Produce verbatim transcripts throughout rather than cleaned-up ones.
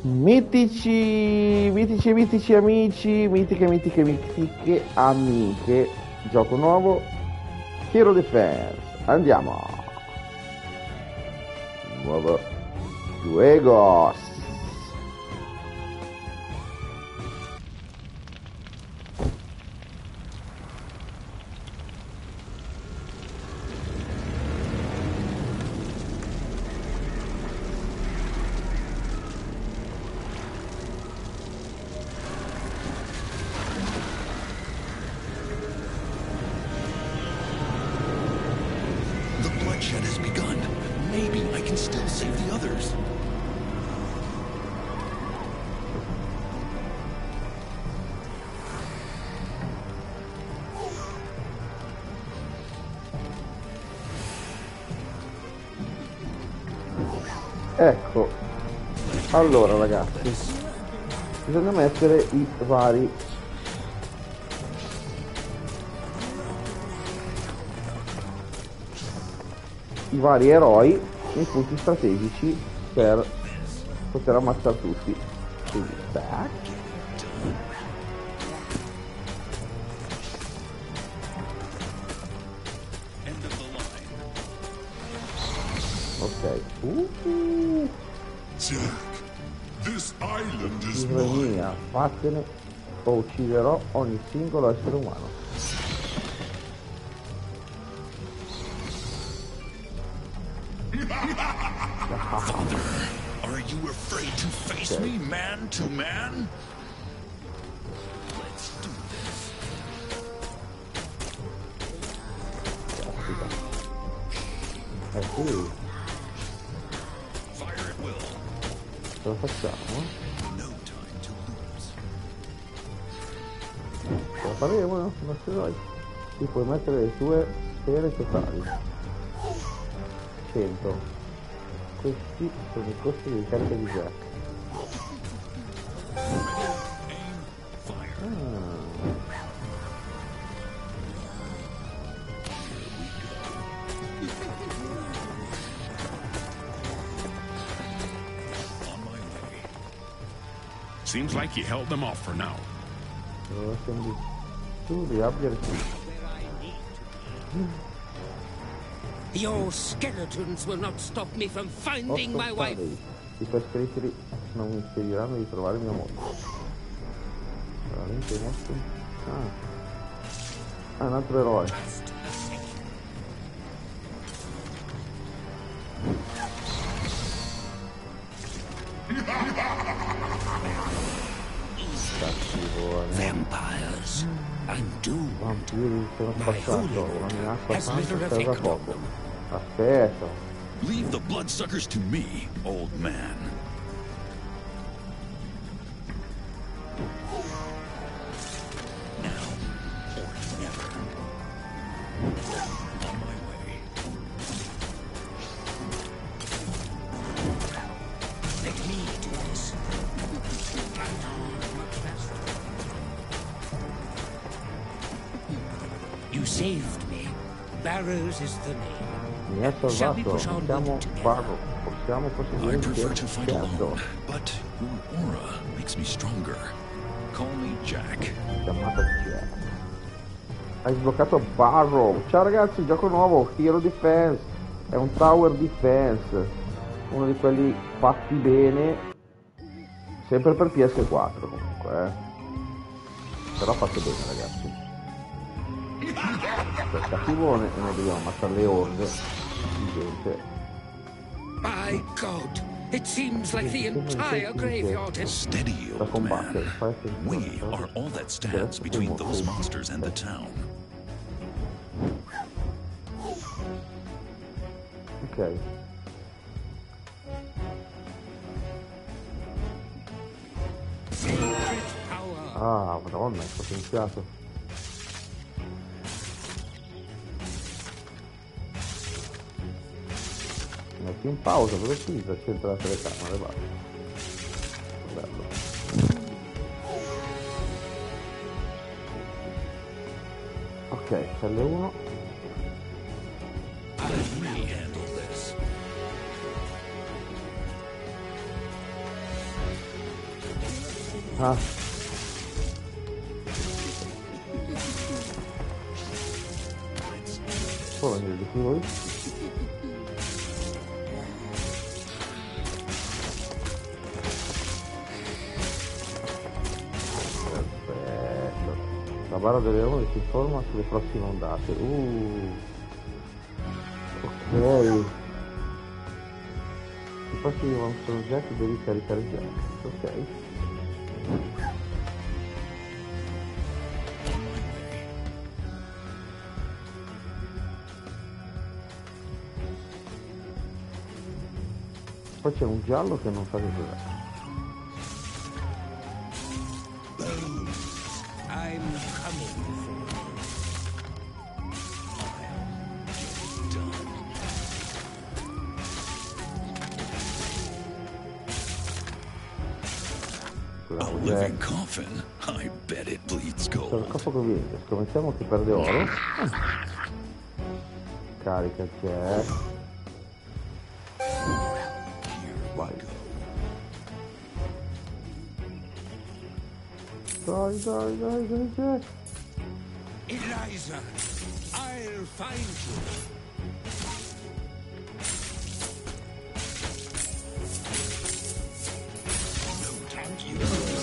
Mitici, mitici, mitici amici, mitiche, mitiche, mitiche amiche, gioco nuovo, Hero Defense, andiamo, nuovo Juegos. Ecco, allora ragazzi, bisogna mettere i vari i vari eroi nei punti strategici per poter ammazzare tutti. Quindi back. Ok. Uh-huh. Mia, vattene o ucciderò ogni singolo essere umano. Father, are you afraid to face okay. me man to man? Let's do this. Eh sì. Fire at will. Ce la facciamo? No time to lose. Ce la faremo, no? Non ce l'hai. Qui puoi mettere le tue sfere totali. cento. Questi sono i costi di carica di Jack. Ah. Seems like you held them off for now. Tu li abbia Your skeletons will not stop me from finding my wife. I tuoi scheletri non mi impediranno di trovare mia moglie. Veramente molto. Ah. Ah, un altro eroe. Vampires. I'm doomed. Vampiri sono passato, una minaccia tanto serve a poco. Aspetta. Leave the bloodsuckers to me, old man. Now or never. On my way. Let me do this. You saved me. Barrows is the name. Mi ha salvato, possiamo farlo, possiamo proseguire insieme. Certo. But your aura makes me stronger. Call me Jack. Chiamato Jack. Hai sbloccato Barrow. Ciao ragazzi, gioco nuovo, Hero Defense. È un Tower Defense. Uno di quelli fatti bene. Sempre per P S quattro comunque, eh. Però fatto bene ragazzi. Per cattivone e noi dobbiamo ammazzare le orde di gente. My God, it seems like the entire graveyard is steady, old man. We are all that stands between those monsters and the town. Ok. Ah, madonna, è potenziato. Metti in pausa, dove si al centro della telecamera e basta. Bello. Ok, L uno. Ah. Può venire di qui lui? Perfetto. La barra delle ore si forma sulle prossime ondate. Uh. Ok. I passi un soggetto devi caricare il gioco. Ok. Poi c'è un giallo che non sa che cos'è. I'm coming for A living coffin? I bet it bleeds C'è il gold. capo conveniente, scommettiamo che perde oro. Carica c'è. Vai. Dai, dai, dai, dai, dai. Eliza, I'll find you. No time you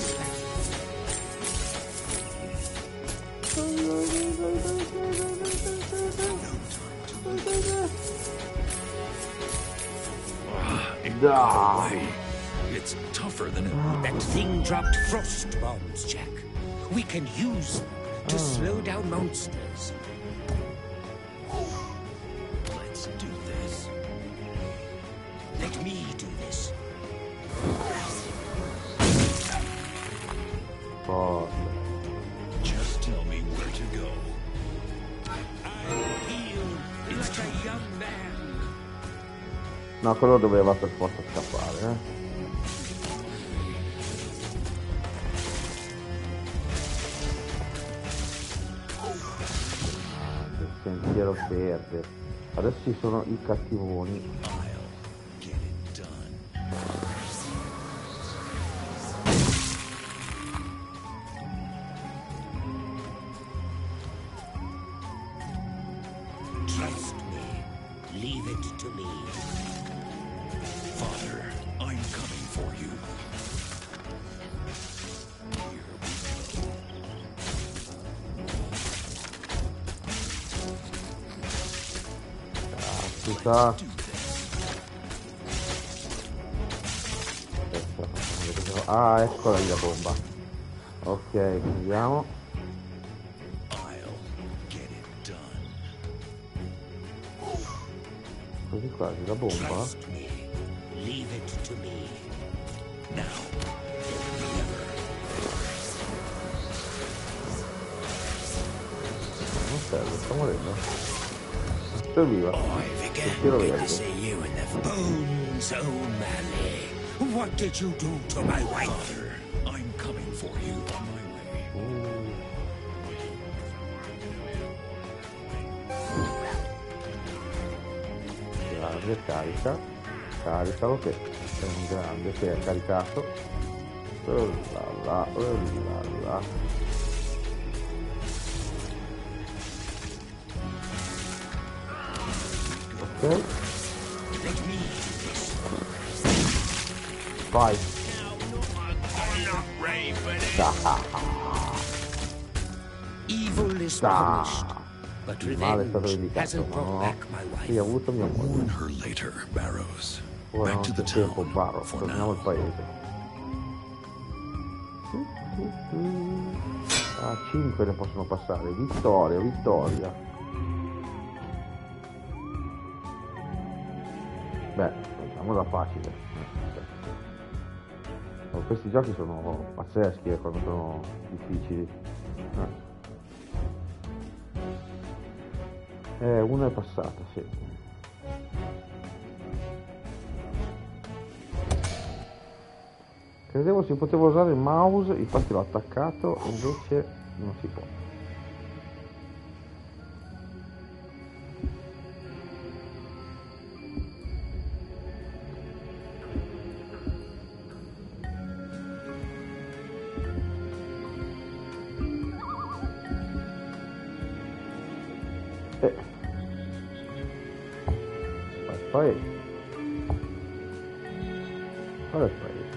Dai. It's tougher than it. That thing dropped frost bombs, Jack. We can use them to slow down monsters. Let's do this. Let me do this. Forte. Just tell me where to go. I'll heal like a young man. No, quello doveva per forza scappare, eh. Ah, il sentiero verde. Adesso ci sono i cattivoni. I'll get it done. Trust me. Leave it to me. Father, I'm coming for you. Caspita. Do this. Aspetta, facciamo vedere cosa- Ah, eccola lì la bomba. Ok, andiamo. I'll get it done. Così quasi la bomba. Trust me. Leave it to me. Now or never. Non serve, sta morendo. Serviva. I've Tiro again good verde. to see you in the Bones O'Malley. What did you do to my wife? Father, I'm coming for you on my way. Uh. Grande, carica. Caricalo che è un grande che è caricato. Oh là là, oh là là. Ok, Let me do this. vai. Evil is Ah. punished, but Il male è stato revenge vendicato, hasn't brought no? back my Sì, wife. ho avuto mia moglie. Warn her later, Barrows. Ora Back non to c'è the tempo, town Barro, for torniamo al now. paese. Ah, cinque ne possono passare. Vittoria, vittoria. Beh, facciamola facile. Oh, questi giochi sono pazzeschi eh, quando sono difficili. Eh, eh una è passata, sì. Credevo si poteva usare il mouse, infatti l'ho attaccato, invece non si può. Eh. Poi qual è il paese?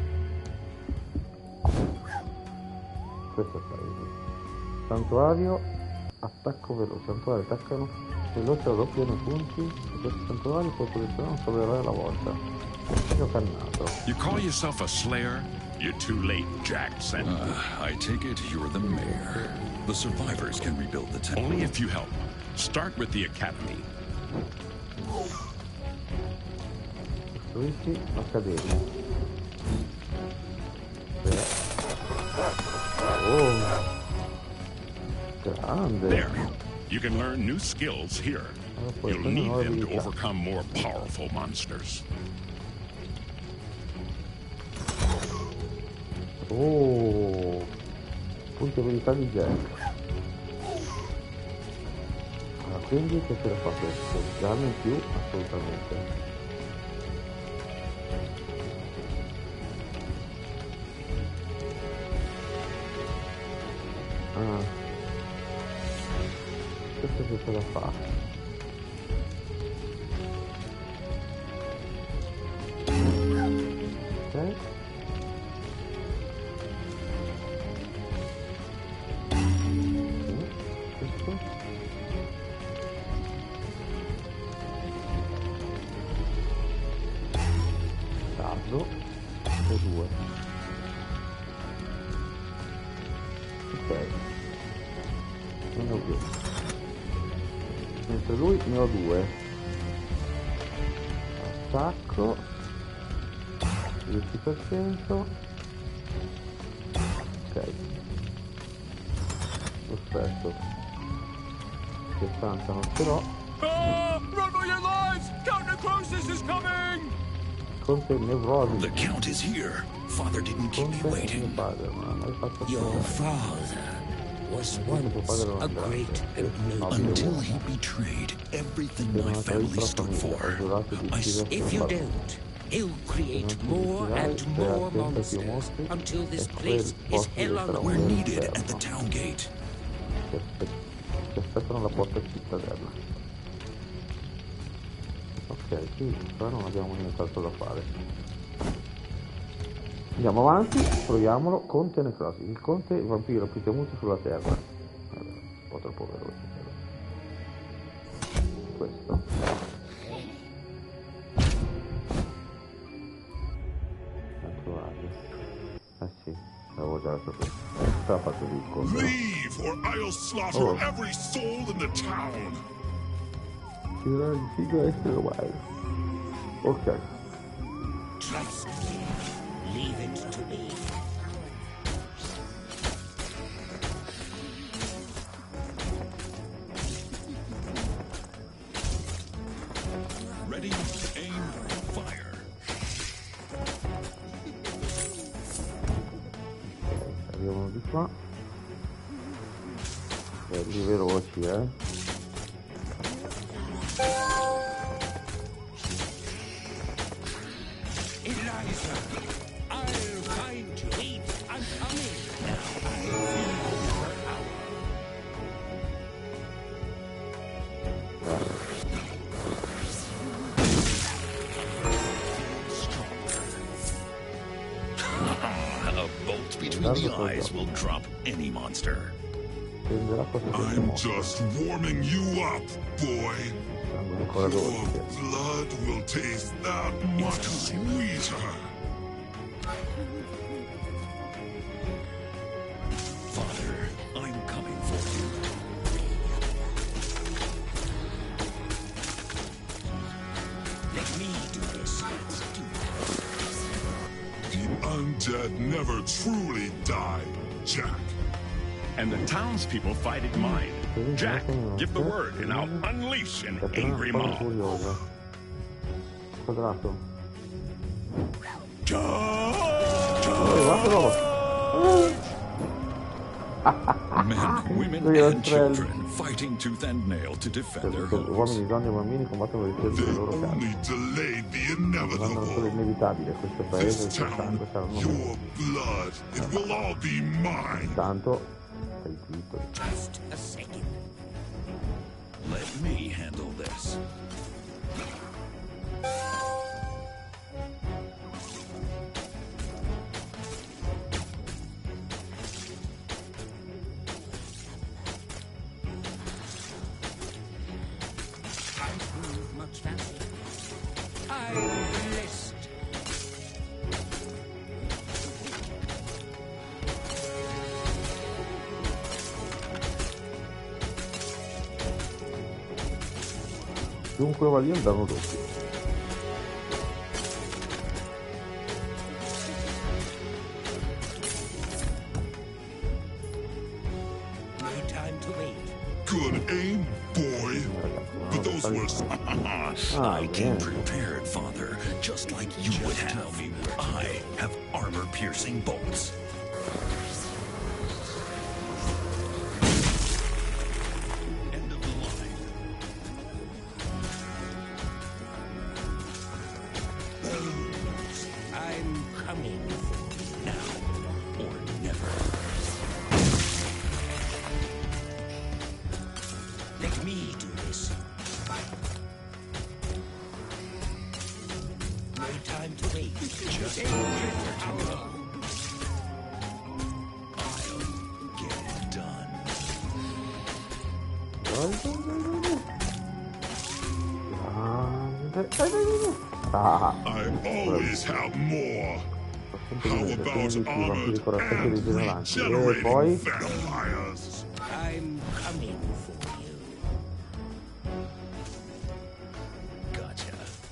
Questo è il paese. Santuario, attacco veloce. Santuario, attaccano veloce la doppia nei punti. E questo santuario può posizionare un solo eroe alla volta. Attacco cannato. You call yourself a slayer? You're too late, Jack sent Uh, I take it you're the mayor. The survivors can rebuild the town. only if you help. Start with the academy. Costruisci l'accademia. Oh, grande. There. You can learn new skills here. Allora, puoi You'll prendere need nuove them to abilità. overcome more powerful monsters. Oh, punti abilità di Jack. Allora, quindi che ce la fa questo? Danno in più? Assolutamente. Ah, questo che ce la fa? Ok. Questo. Dardo e due. Ok, ne ho due. Mentre lui ne ho due. Attacco dieci per cento. Ok, perfetto. sessanta non ce l'ho. Ah! Run for your lives! Count Necrosis is coming! Conte nevrosi. The Count is here. Father didn't keep me Conte e mio waiting. padre non hanno mai fatto Your ascoltare. father was Conte tuo padre once non a great grande. and No, noble Until man. he betrayed everything Se my non family avessi la stood famiglia, for. ho giurato di I uccidere If tuo you padre. don't, he'll create Se non ti more riuscirai, and se more attenta più monsters mostri, until this e quel place is posto hell diventerà on We're un earth. needed at the inferno. town gate. Ti aspe- ti aspettano alla porta cittadella. Ok, qui però non abbiamo nient'altro da fare. Andiamo avanti, proviamolo. Conte necrosi. Il conte è il vampiro più temuto sulla terra. Vabbè, un po' troppo veloce. Però. Questo. Santuario. Eh sì, l'avevo già saputo. Sta la parte di conte. Leave, or I'll slaughter Oh. every soul in the town. Tirare il figo e essere umano. Ok. Trust me. Leave it to me. Ready, aim, fire. Arrivano di qua. Belli veloci, eh. Eliza, I'll find you. Wait, I'm coming. A bolt between the eyes will drop any monster. Prenderà cosa che I'm siamo. just warming you up, boy. Sangue ancora Your dolce. blood will taste that much sweeter. Father, I'm coming for you. Let me do this. Let's do The undead never truly die, Jack. And the townspeople fight it mine. Jack, give the word, and I'll unleash an angry Caterina mob. furiosa. Quadrato. Oh, guarda roba. Men, women, Look at and that trend. children fighting tooth and nail to defend their homes. Uomini, donne e bambini combattono per il difesa They delle loro case. only delayed the Vanno solo inevitable. inevitabile. Questo paese, This il suo town, sangue saranno your meno. blood, it will all be mine. Intanto, stai zitto. Just a second. Let me handle this. Much faster. I'm blessed. Chiunque va lì è un danno doppio. No time to wait. Good aim, boy. But those were... Ah, I came niente. prepared, Father, just like you would have. I have armor-piercing bolts. End of the line. I'm coming. Now or never. Let me do this. No time to wait. Just Take where it to out. go. I'll get it done. Ah, I always have more. How about armored and e poi regenerating vampires? I'm coming for you. Gotcha.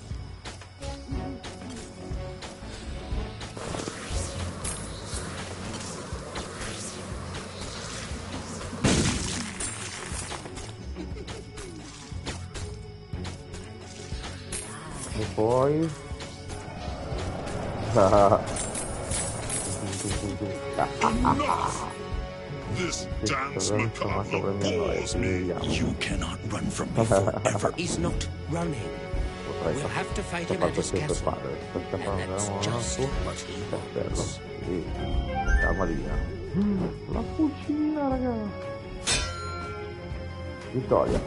e poi ah. This dance Sto macabre prendendo e bores quindi me. vediamo. You cannot run from me forever. He's not running. Potrei We'll have to fight him fare at his questo per castle. fare per scappare And that's da just un what he castello. wants. Sì, calmaria. La fucina, raga. Vittoria.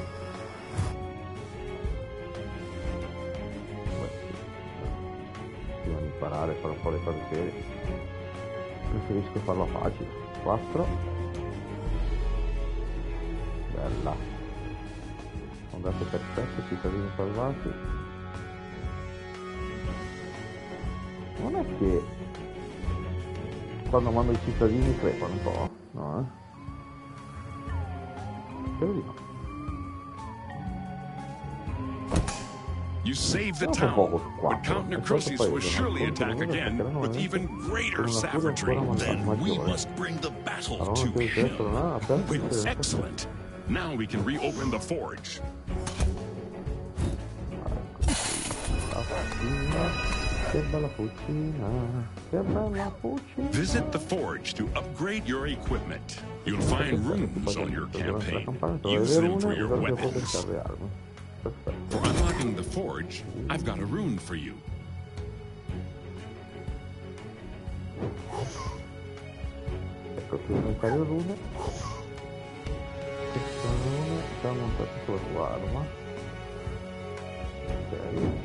Devo imparare a fare un po' le cose serie. Preferisco farlo facile. quattro. Bella. Fondate perfette, cittadini salvati. Non è che quando mando i cittadini crepano un po', no? Eh? Spero di no. You saved the No, town, poco, but quattro. Count È Necrosius stato will preso, surely ma attack contenuto again perché with erano even greater una cura savagery. ancora Then we maggiore. must bring the battle Allora, to non c'è il testo, non ha him. aperto, It's c'è- excellent. Now we can reopen the forge. La fucina, che bella fucina, che bella fucina. Visit the forge to upgrade your equipment. You'll find runes on your campaign. Use them for your weapons. Perfetto. For unlocking the forge, I've got a rune for you. Ecco qui un paio di rune. Questa rune già montata sulla tua arma. Ok.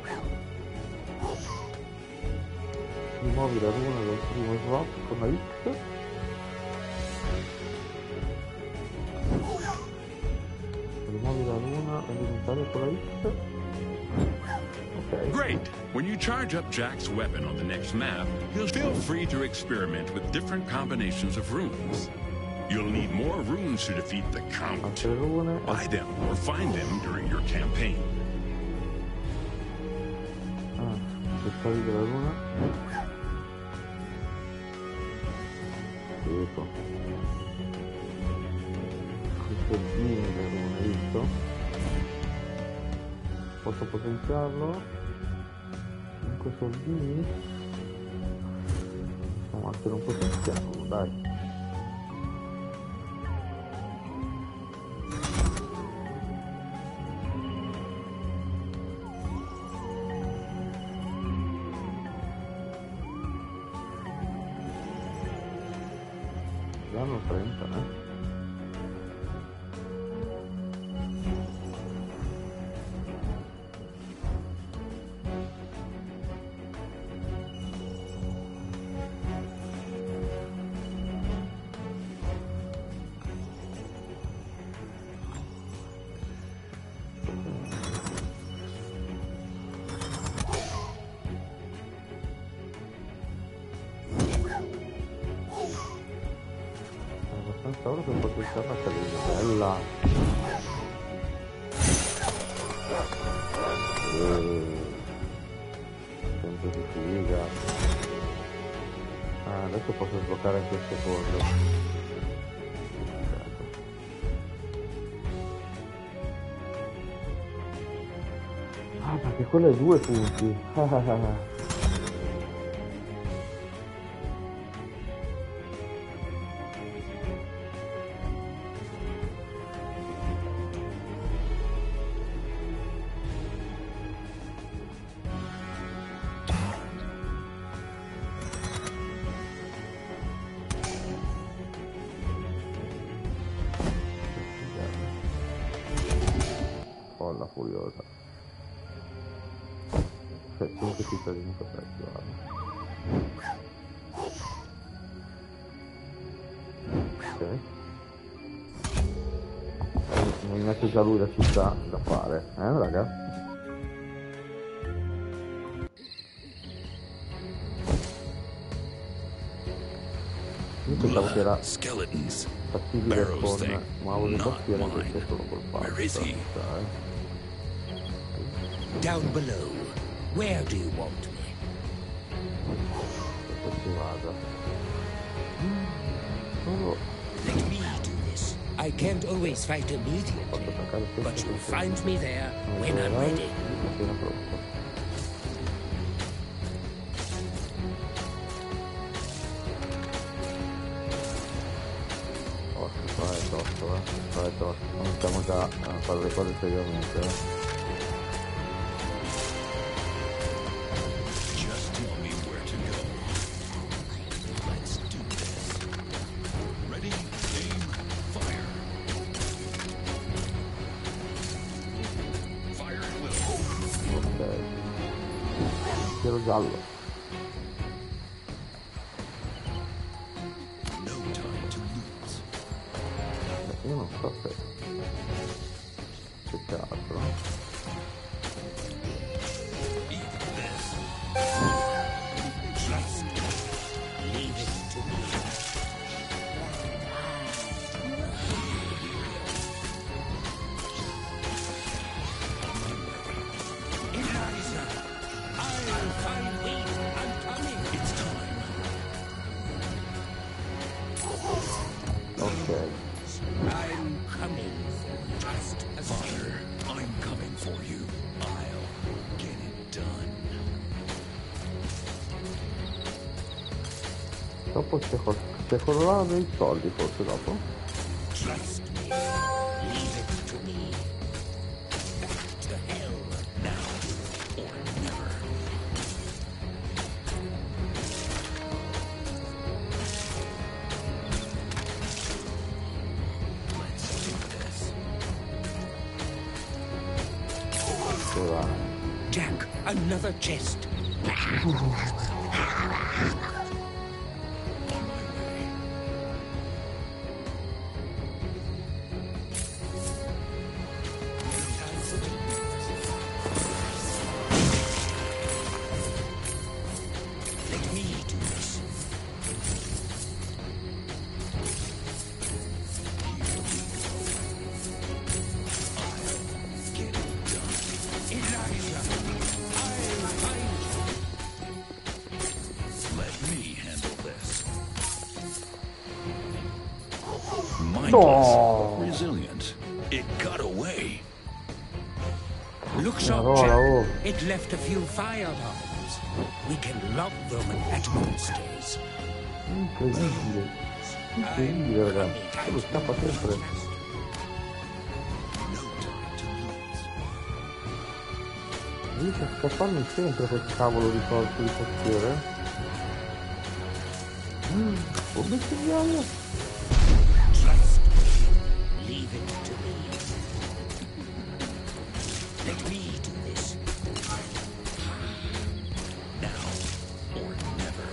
Rimuovi la runa del primo swap con la X. Rimuovi la runa elementare con la X. Ok. Great! When you charge up Jack's weapon on the next map, you'll feel free to experiment with different combinations of runes. You'll need more runes to defeat the Count. Altre rune. Buy them or find them during your campaign. Ah, dettagli della runa. Ecco. I soldini della runa, hai visto? Posso potenziarlo? cinque soldini? No, anche non potenziarlo, dai. Danno trenta, eh? abbastanza ora per potenziare la carina, bella. E... sempre di figa. Ah, adesso posso sbloccare anche il secondo. Ah, perché quello è due punti. Folla furiosa. Cioè, cinque cittadini protetti, guarda. Ok. Eh, mi mette già lui la città da fare, eh raga? Io pensavo che era Skeletons. fattibile Barrow's con thing. mouse e Not tastiera, mine. invece solo col pad. Where is he? eh. Down below. Where do you want me? Dove si vada? Solo Let me do this. I can't always fight immediately, posso attaccare but sempre you'll con find me there il when I'm generale, ready. appena pronto. Porca, qua è tosto, eh. Qua è tosto. Cominciamo già a fare le cose seriamente, eh. Just tell me where to go. Let's do this. Ready, aim, fire. Fire at will. Ok. Tiro giallo. No time to lose. Eh, Io non so se... se c'è altro. Eat this. Trust me. Leave it to me. Eliza! I'll find wait. I'm coming. It's time. Ok. I'm coming for just a Father, I'm coming for you. I'll get it done. Dopo c'è quel- c'è quello là dei soldi forse dopo? Trust me. Leave it to me. Back to hell. Now or never. Let's do this. Dove va? Jack, another chest. Let me do this. Get it done. Elijah, I'll find you. Let me handle this. Mindless, No. but resilient. It got away. Look sharp, Allora, Jack. oh. It left a few fire bombs. We can lob them at monsters. Incredibile. Incredibile, ragazzi. Quello scappa sempre. No time to lose. Riesce a scapparmi sempre quel cavolo di corpo di portiere. Mm, oh bestemmiaia. Trust me. Leave it to me. Let me do this. Now or never.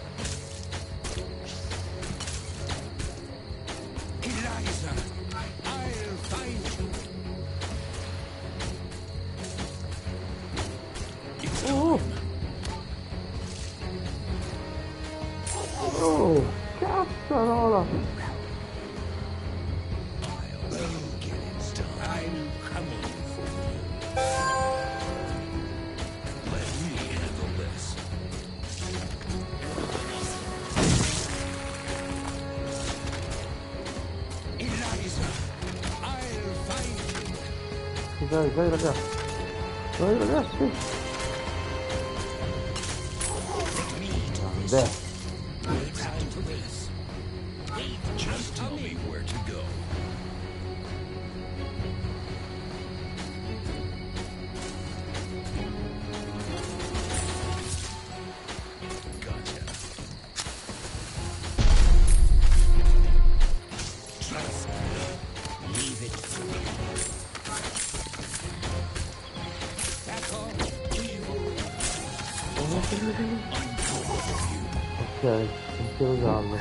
Eliza, I'll find you. It's Oh, time. oh, cazzarola. I'll find you. Dai, dai ragazzi. Dai ragazzi. Grande. No time to waste. Wait, Just tell me where to go. Gotcha. trust me. Leave it to me. Back off, evil. Ok, pensiero giallo.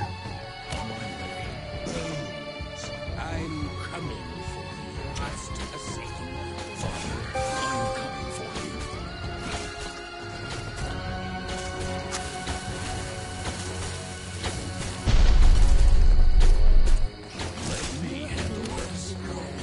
I'm coming for you. Just a second. Father, I'm coming for you. Let me handle this.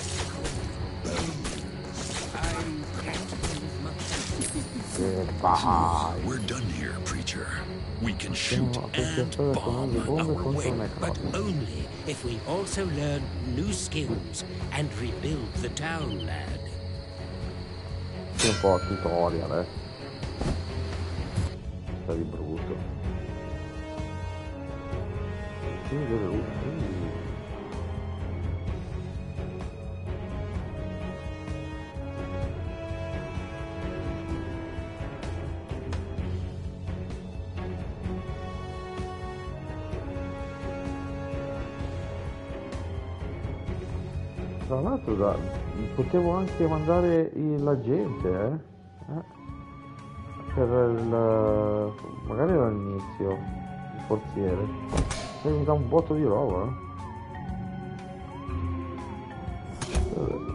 I'm Captain Mutt. E vai. We're done here, preacher. We can shoot No, and perché adesso non le bomb bombe our contro way. me, But cavolo. only if we also learn new skills and rebuild the town, lad. Sì, un po' a tutorial, eh. Sta di brutto. Sì, deve- uh. Tra l'altro da- potevo anche mandare i- la gente, eh? Eh? Per il... magari era all'inizio, il forziere. E mi dà un botto di roba, eh? Vabbè.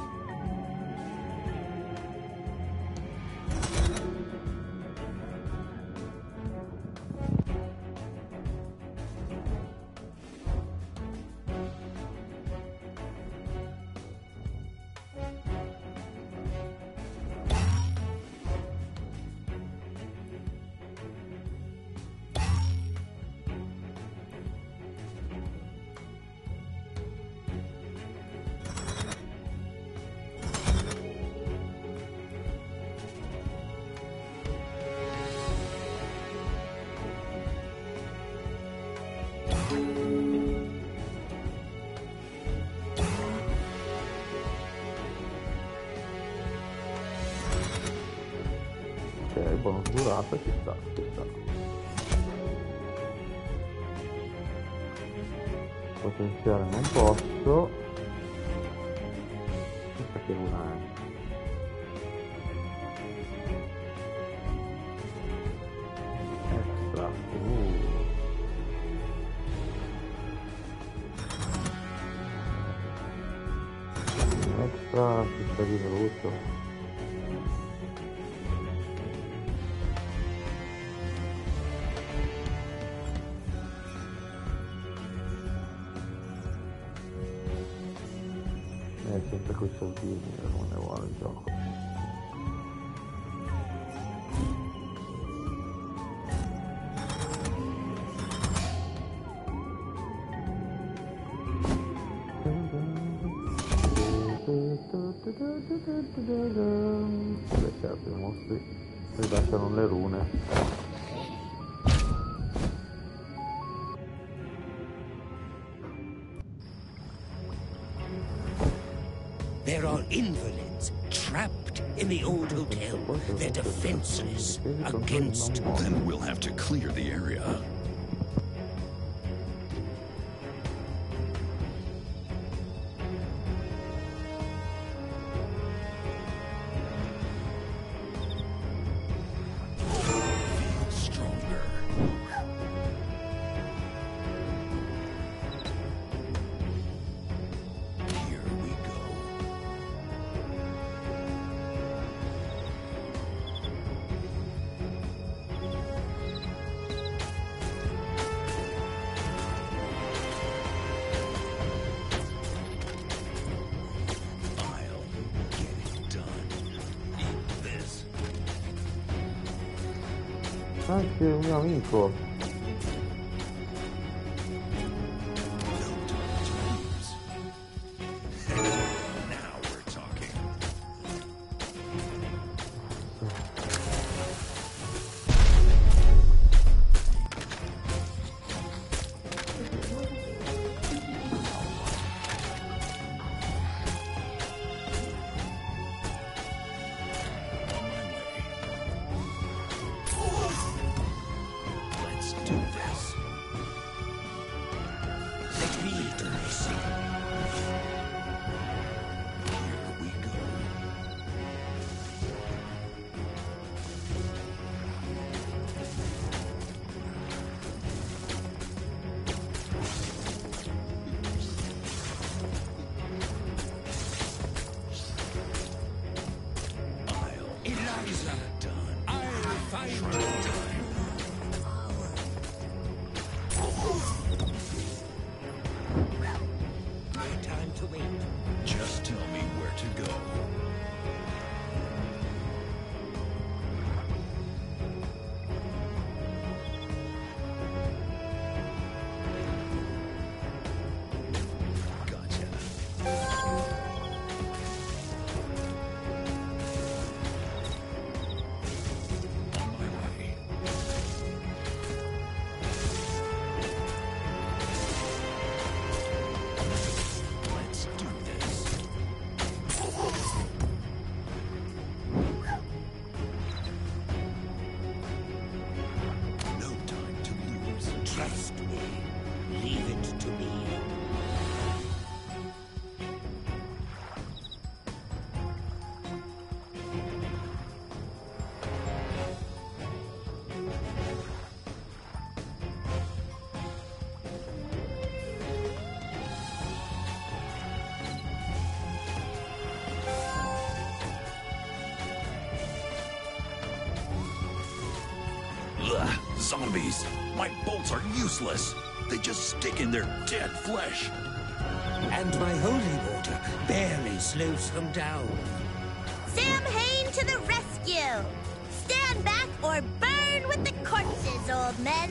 Ok, bonus durata, ci sta, ci sta. Potenziare non posso. Questa che luna è? Extra. Uh. Extra ci sta di brutto. È sempre quei soldini, non ne vuole il gioco. Beh, certo, i mostri rilasciano le rune. There are invalids trapped in the old hotel. They're defenseless against... Then we'll have to clear the area. Feel stronger. Here we go. I'll get it done. Eat this. Anche un mio amico. No time to lose. we go. Eliza, I'll find you. No time to wait. Just tell me where to go. Trust me. Leave it to me. Ugh, zombies! My bolts are useless. They just stick in their dead flesh. And my holy water barely slows them down. Sam Hain to the rescue! Stand back or burn with the corpses, old men!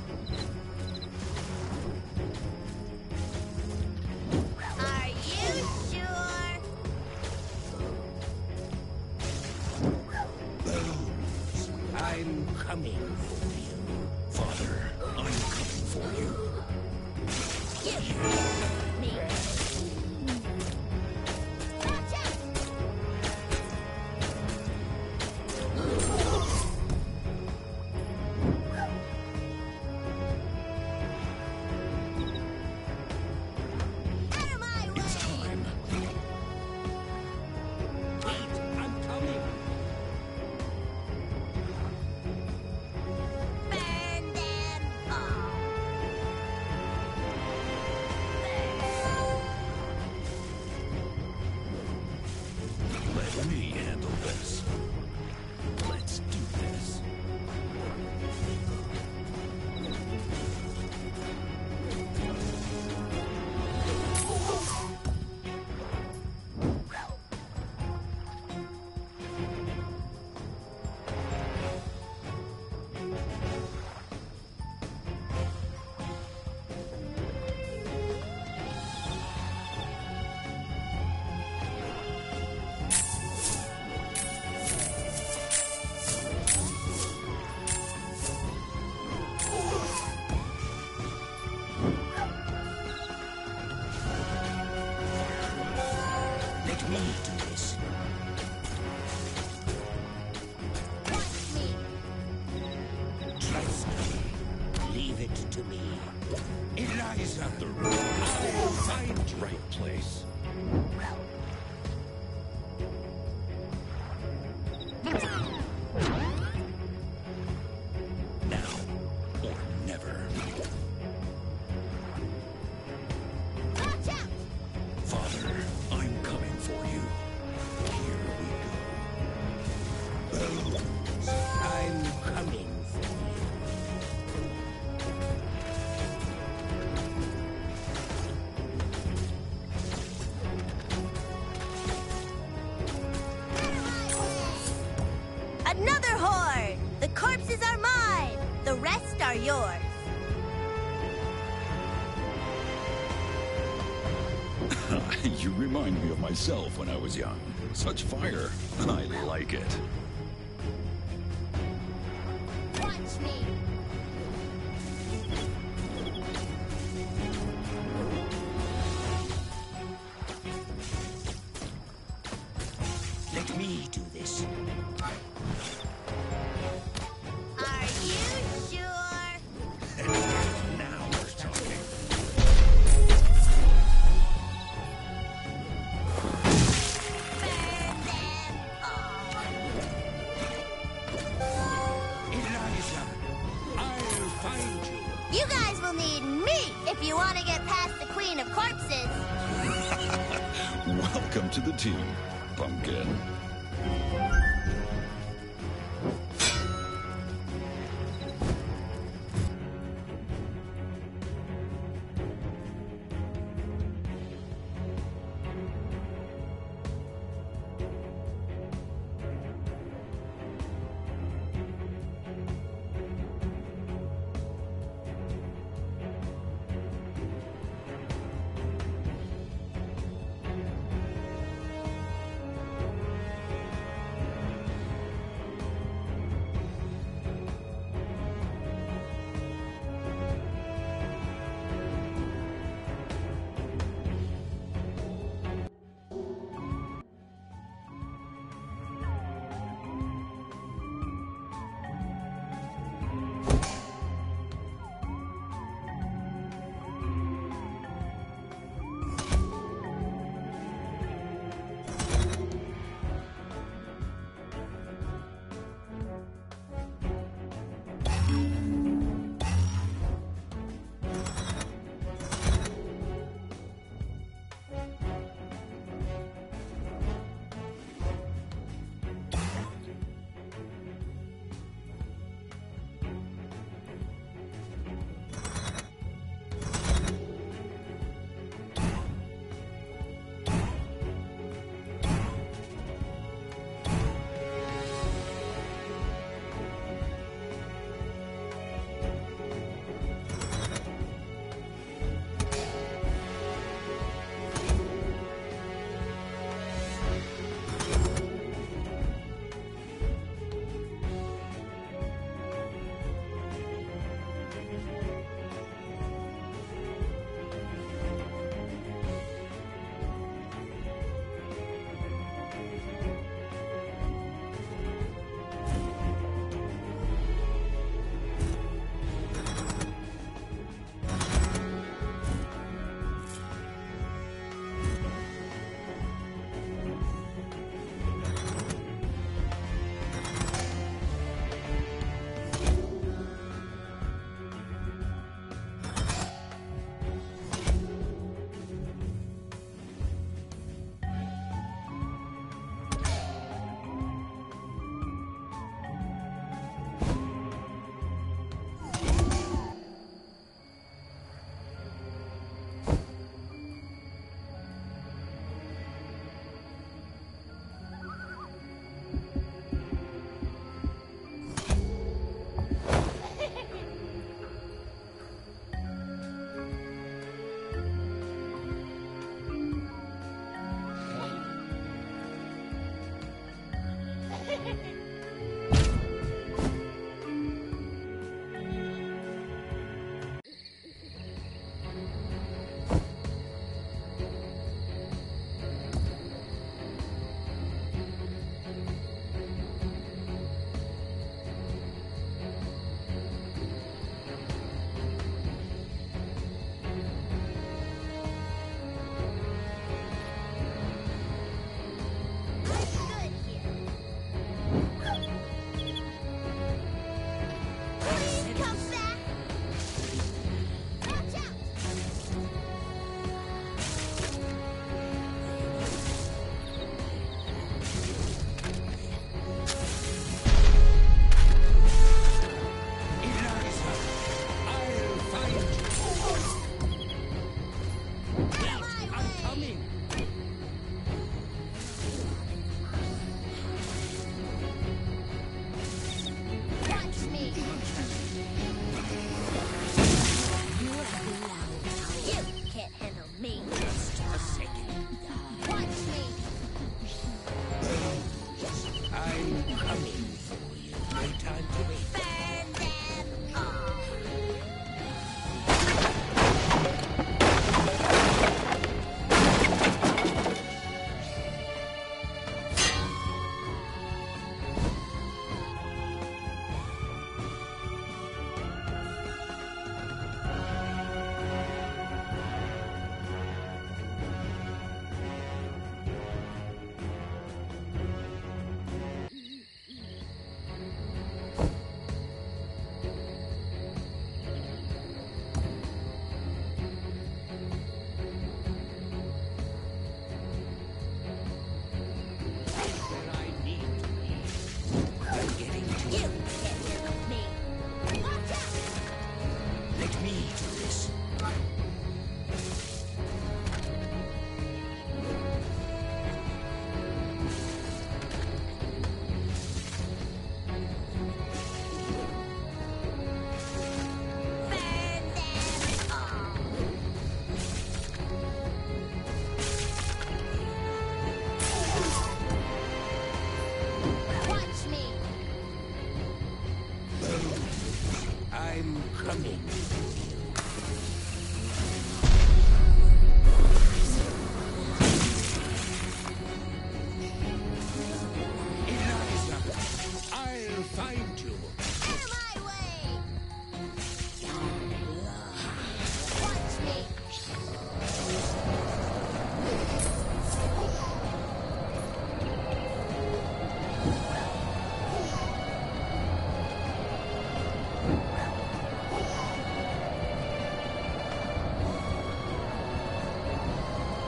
Are you sure? Bones, I'm coming for you. Father, I'm coming for you. You me. Watch out! Out of my way! It's time. Wait, I'm coming. Burn them all! Let me handle this. Let's do this. Let me do this. Watch me! Trust me. Leave it to me. Eliza, the I'll find you. Right place. Now or never. Watch out! Father, I'm coming for you. Here we go. I'm coming for you. Another horde! The corpses are mine! The rest are yours. You remind me of myself when I was young. Such fire. I like it. Watch me! Let me do this. Are you sure? Now we're talking. Welcome to the team, Pumpkin.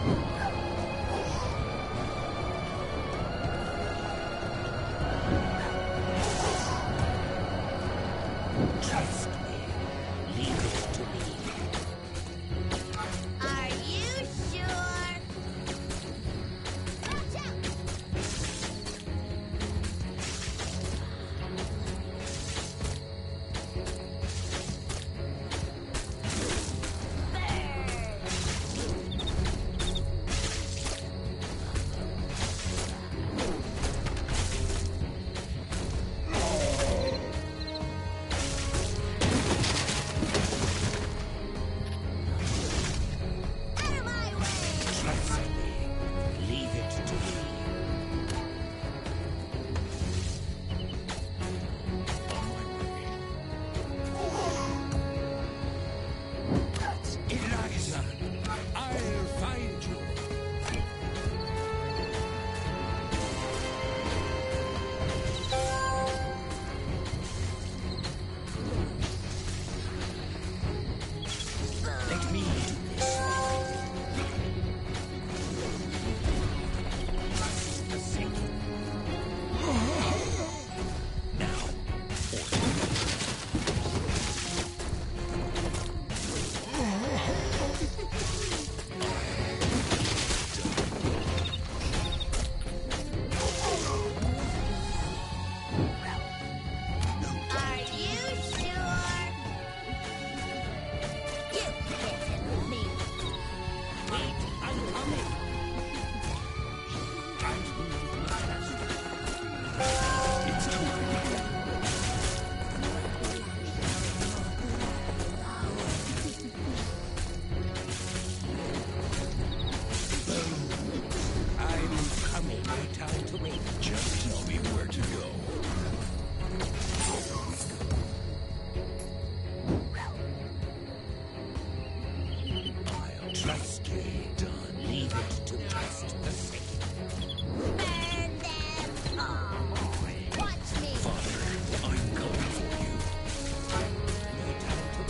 Trust me. Leave it to me. Are you sure? Watch out! Out of my way! Trust me. Leave it to me. Eliza, I'll find you. Let me do this. Just a second. Now, Are you sure? You can't handle me. wait, I'm coming. It's time. I'm coming. No time to wait. Just tell me where to go. I'll trust you. Done. Leave it to just a second. Burn them all. Watch me. Father, I'm coming for you. No time to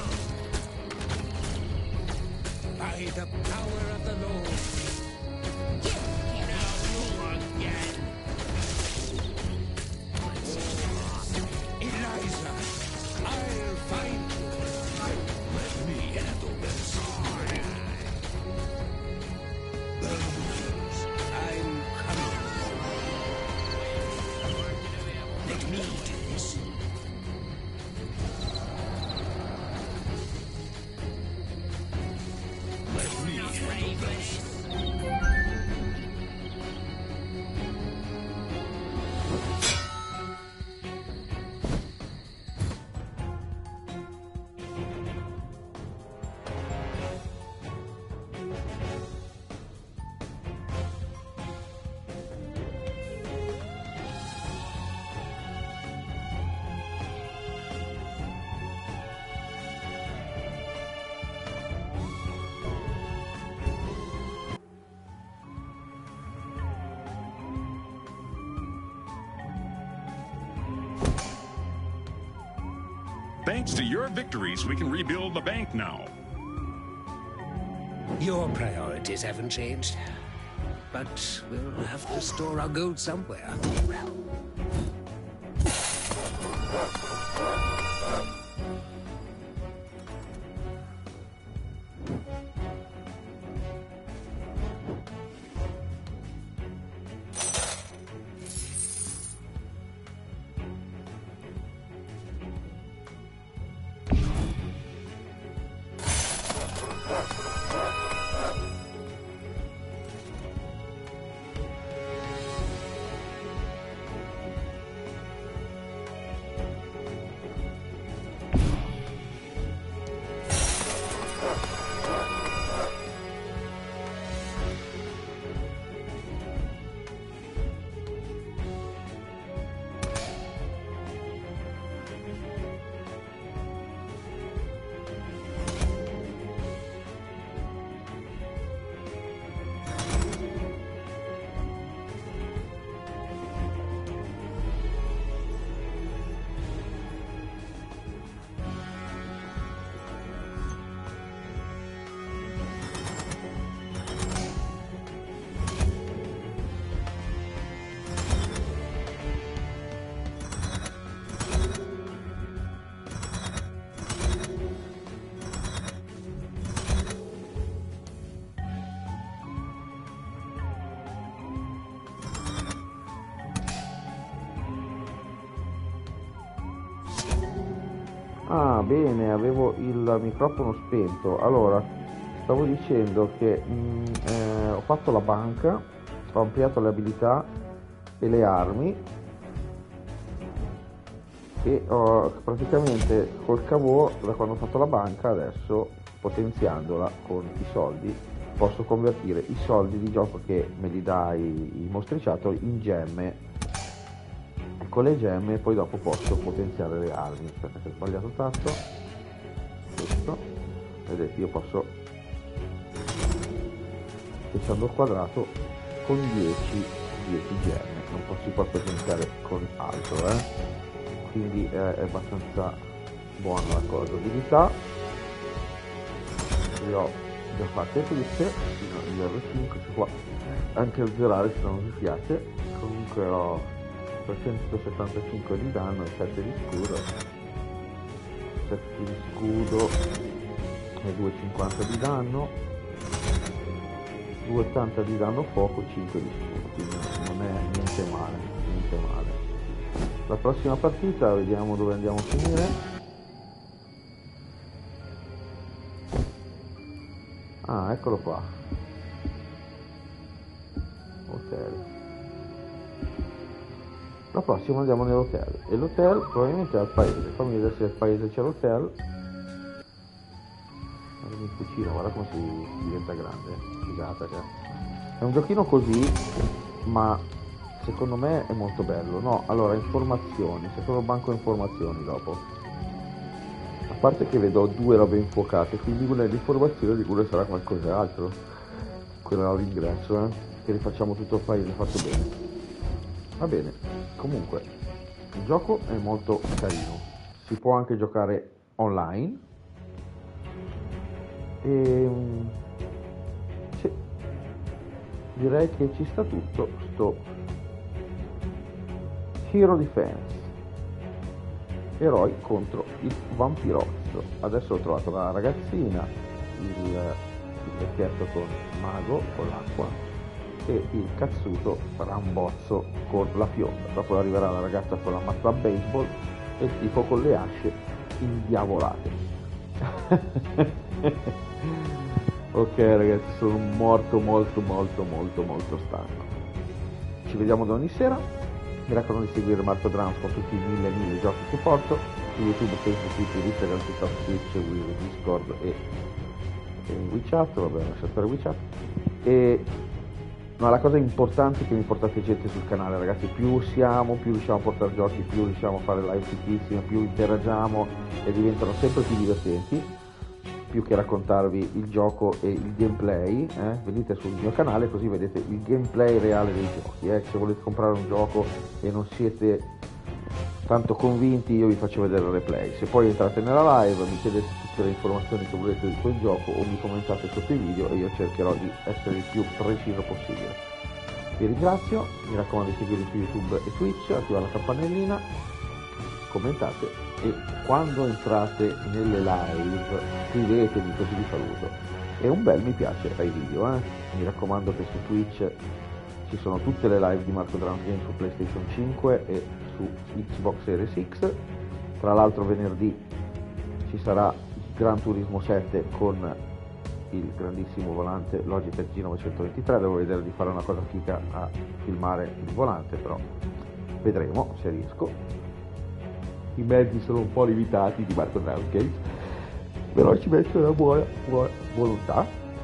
wait. By the power of the Lord. You can't handle me. Again. Eliza, I'll find you. Let me handle this. I'm coming. Let me do this. Let me handle this. Thanks to your victories, we can rebuild the bank now. Your priorities haven't changed. But we'll have to store our gold somewhere. Ah, bene, avevo il microfono spento. Allora, stavo dicendo che mh, eh, ho fatto la banca, ho ampliato le abilità e le armi e ho praticamente col cavò, da quando ho fatto la banca, adesso potenziandola con i soldi, posso convertire i soldi di gioco che me li dà i, i mostriciattoli in gemme. Con le gemme poi dopo posso potenziare le armi. Aspetta che ho sbagliato il tasto. Questo, vedete, io posso, schiacciando il quadrato, con dieci gemme, non posso poi potenziare con altro, eh? Quindi è, è abbastanza buona la cosa. Abilità le ho già fatte tutte fino al livello cinque, qua anche azzerare se non mi piace. Comunque ho trecentosettantacinque di danno e sette di scudo, sette di scudo e duecentocinquanta di danno, duecentottanta di danno fuoco, cinque di scudo, quindi non è niente male, niente male. La prossima partita vediamo dove andiamo a finire. Ah, eccolo qua. Hotel. La prossima andiamo nell'hotel e l'hotel probabilmente è al paese. Fammi vedere se al paese c'è l'hotel. Guarda il cucino, guarda come si diventa grande, figata che è un giochino così, ma secondo me è molto bello. No, allora, informazioni, c'è solo banco informazioni dopo, a parte che vedo due robe infuocate, quindi una è l'informazione, di cui sarà qualcos'altro, quella all'ingresso, eh? Che rifacciamo tutto il paese fatto bene. Va bene, comunque il gioco è molto carino, si può anche giocare online e sì, direi che ci sta tutto sto Hero Defense, eroi contro il vampirozzo. Adesso ho trovato la ragazzina, il, il vecchietto con mago, con l'acqua, e il cazzuto farà un bozzo con la fionda. Dopo arriverà la ragazza con la mazza a baseball e il tipo con le asce indiavolate. Ok ragazzi, sono morto molto molto molto molto stanco. Ci vediamo domani sera. Mi raccomando di seguire Marco Drums con tutti i mille mille giochi che porto su YouTube, Facebook, Twitter, Instagram, TikTok, Twitch, Discord e, e WeChat. Vabbè, lascia stare WeChat. E no, la cosa importante è che mi portate gente sul canale, ragazzi. Più siamo, più riusciamo a portare giochi, più riusciamo a fare live fittissime, più interagiamo e diventano sempre più divertenti, più che raccontarvi il gioco e il gameplay. Eh? Venite sul mio canale così vedete il gameplay reale dei giochi. Eh? Se volete comprare un gioco e non siete tanto convinti, io vi faccio vedere il replay. Se poi entrate nella live, mi chiedete tutte le informazioni che volete di quel gioco o mi commentate sotto i video e io cercherò di essere il più preciso possibile. Vi ringrazio, mi raccomando di seguirmi su YouTube e Twitch, attivare la campanellina, commentate e quando entrate nelle live scrivetemi così vi saluto. E un bel mi piace ai video, eh? Mi raccomando che su Twitch ci sono tutte le live di Marco Drums Game su PlayStation cinque e su Xbox Series X. Tra l'altro venerdì ci sarà Gran Turismo sette con il grandissimo volante Logitech G novecentoventitré. Devo vedere di fare una cosa figa a filmare il volante, però vedremo se riesco. I mezzi sono un po' limitati di Marco Drums Game, però ci metto una buona, buona volontà.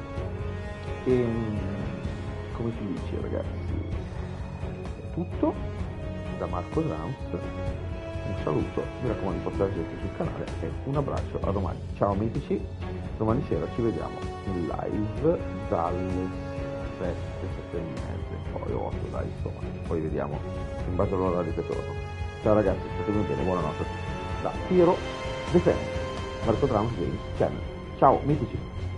E come si dice ragazzi, è tutto da Marco Drums. Un saluto, mi raccomando di portare gente sul canale e un abbraccio, a domani. Ciao mitici, domani sera ci vediamo in live dalle sette, sette e mezza, poi otto, dai, insomma, poi vediamo in base all'orario che torno. Ciao ragazzi, statemi bene, buonanotte da Hero Defense, Marco Drums Games Channel. Ciao mitici.